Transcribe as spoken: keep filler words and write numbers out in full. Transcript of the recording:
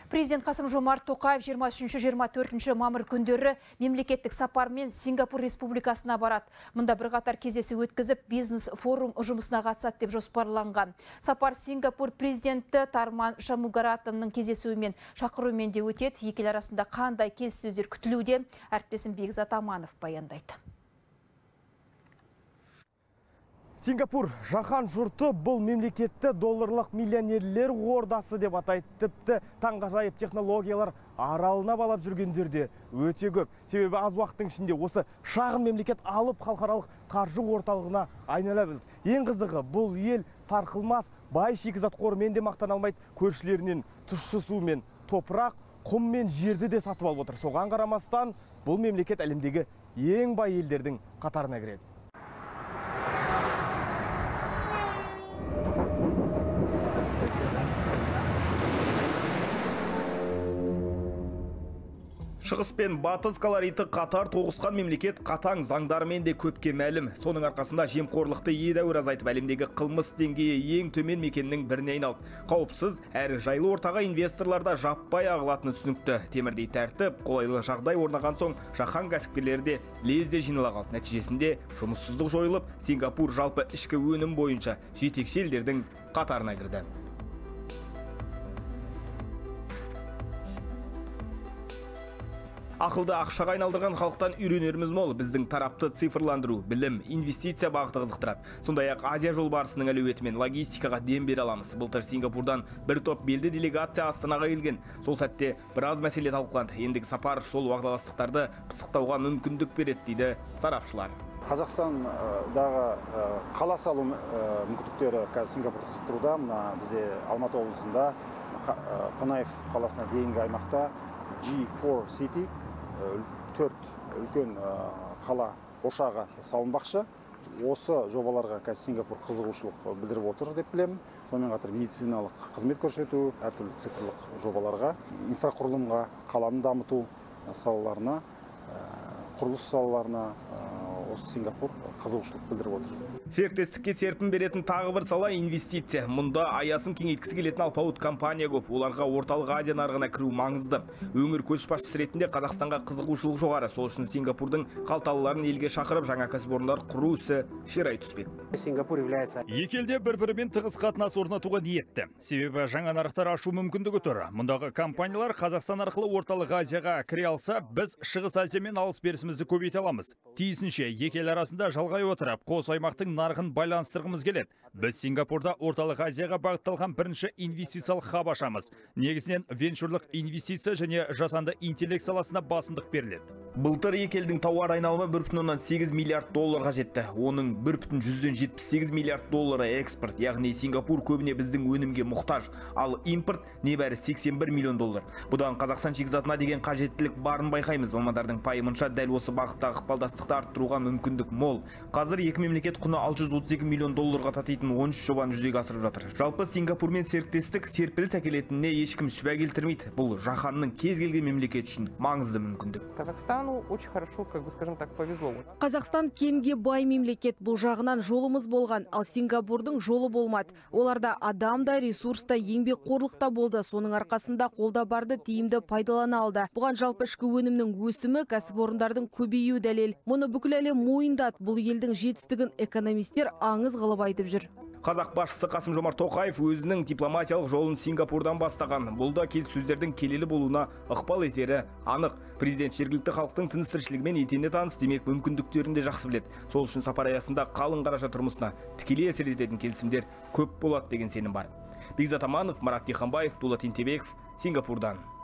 Президент Қасым-Жомарт Тоқаев жиырма үшінші жиырма төртінші мамыр күндері мемлекеттік сапармен Сингапур Республикасына барады. Мұнда бірқатар кездесу өткізіп, бизнес форум жұмысына қатысады деп жоспарланған. Сапар Сингапур президенті Тарман Шамугаратымның кездесуімен шақыруымен де өтеді. Екі ел арасында қандай келіссөздер күтілуде? Әріптесім БІЗДІң баяндайды. Сингапур жаһан жұрты бұл мемлекетті долларлық миллионерлер ордасы деп атайды. Тіпті таңғажайып технологиялар аралына балап жүргендерде өте көп. Себебі аз уақыттың ішінде осы шағын мемлекет алып халықаралық қаржы орталығына айнала білді. Ең қызығы, бұл ел сарқылмас бай шикізат қорымен де мақтана алмайды, көршілерінен тұщы су мен топырақ, құм мен жерді де сатып алып отыр. Соған қарамастан бұл мемлекет әлемдегі ең бай елдердің қатарына кіреді. Шығыс пен батыс колориті қатар тоғысқан мемлекет қатаң заңдарымен де көпке мәлім. Соның арқасында жемқорлықты едәуір азайтып, әлемдегі қылмыс деңгейі ең төмен мекеннің біріне айналды. Қауіпсіз әрі жайлы ортаға инвесторларда жаппай ағылатыны түсінікті. Темірдей тәртіп, қолайлы жағдай орнаған соң жаһан кәсіпкерлері де лезде жиныла қалды. Нәтижесінде жұмыссыздық жойылып, Сингапур жалпы ішкі өнім бойынша жетекші елдердің қатарына кірді. Ақылды ақшаға айналдырған халықтан үйренеріміз мол. Біздің тарапты цифрландыру, білім, инвестиция бағыты қызықтырады. Сондай-ақ Азия жолбарысының әлеуетімен логистикаға дем бере аламыз. Былтыр Сингапурдан бір топ белді делегация Астанаға келген. Сол сәтте біраз мәселе талқыланды. Ендігі сапар сол уағдаластықтарды пысықтауға мүмкіндік береді дейді сарапшылар. Қазақстандағы қала салу мүмкіндіктері Сингапурды қызықтыруда. Мына бізде Алматы облысында Қонаев қаласына дейінгі аймақта джи фор City төрт үлкен қала ошағы салынбақшы. Осы жобаларға Сингапур қызығушылық білдіріп отыр деп білемін. Сонымен қатар медициналық қызмет көрсету, әртүрлі цифрлық жобаларға, инфрақұрылымға, қаланы дамыту салаларына, құрылыс салаларына осы Сингапур қызығушылық білдіріп отыр. Серіктестікке серпін беретін тағы бір сала инвестиция. Мұнда аясын кеңейткісі келетін алпауыт компания көп. Оларға орталық Азия нарығына кіру маңызды. Өңір көшбасшысы ретінде Қазақстанға қызығушылық жоғары. Сол үшін Сингапурдың қалталыларын елге шақырып, жаңа кәсіпорындар құру ісі ширай түспек. Сингапур является Екі елде бір-бірімен тығыз қатынас орнатуға ниетті. Себебі жаңа нарықтар ашу мүмкіндігі тұр. Мұндағы компаниялар Қазақстан арқылы орталық Азияға кіре алса, біз Шығыс Азиямен алыс-берісімізді көбейте аламыз. Тиісінше екі ел арасында жалғай отырып, қос аймақтың нарығын байланыстырғымыз келеді. Біз Сингапурда орталық Азияға бағытталған бірінші инвестициялық хаб ашамыз. Негізінен венчурлық инвестиция және жасанды интеллект саласына басымдық беріледі. Былтыр екі елдің тауар айналымы бір бүтін оннан сегіз миллиард долларға жетті. Оның бір бүтін жүзден жетпіс сегіз миллиард доллары экспорт, яғни Сингапур көбіне біздің өнімге мұқтаж, ал импорт небәрі сексен бір миллион доллар. Бұдан Қазақстан шикізатына деген қажеттілік барын байқаймыз. Мамандардың пайымынша дәл осы бағыттағы ықпалдастықты арттыруға мүмкіндік мол. Қазір екі мемлекет құны алты жүз отыз екі миллион долларға татитын он үш жобаны жүзеге асырып жатыр. Жалпы Сингапурмен серіктестік серпіліс әкелетініне ешкім шүбә келтірмейді. Бұл жаһанның кез келген мемлекет үшін маңызды мүмкіндік. Казахстану очень хорошо, как бы скажем так, повезло. Қазақстан кенге бай мемлекет, бұл жағынан жолымыз болған, ал Сингапурдың жолы болмады. Оларда адам да, ресурс та, еңбек қорлықта болды. Соның арқасында қолда барды тиімді пайдалана алды. Бұған жалпы ішкі өнімнің өсімі, кәсіпорындардың көбеюі дәлел. Мұны бүкіл әлем мойындады. Бұл елдің жетістігін экономистер аңыз қылып айтып жүр. Қазақ басшысы Қасым-Жомарт Тоқаев өзінің дипломатиялық жолын Сингапурдан бастаған. Бұл да келіссөздердің келелі болуына ықпал етері анық. Президент жергілікті халықтың тыныс-тіршілігімен етене таныс, демек мүмкіндіктерін де жақсы біледі. Сол үшін сапар аясында қалың қаражат тұрмысына тікелей әсер ететін келісімдер көп болады деген сенім бар. БІЗДІ, Марат Тиханбаев, Дулат Интебеков, Сингапурдан.